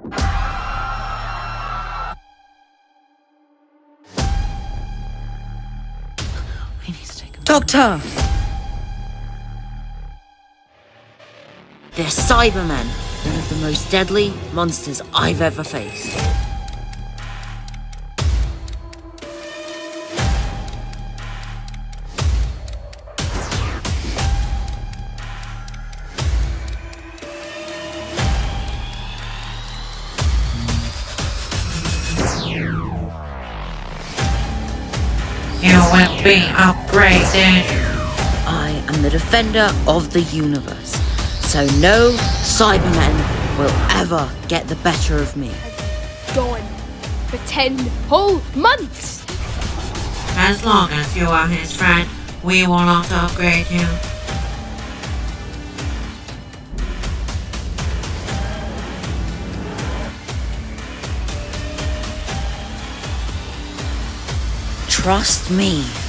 We need to take him. Doctor! They're Cybermen, one of the most deadly monsters I've ever faced. You will be upgraded. I am the defender of the universe, so no Cybermen will ever get the better of me. Gone for 10 whole months. As long as you are his friend, we will not upgrade you. Trust me.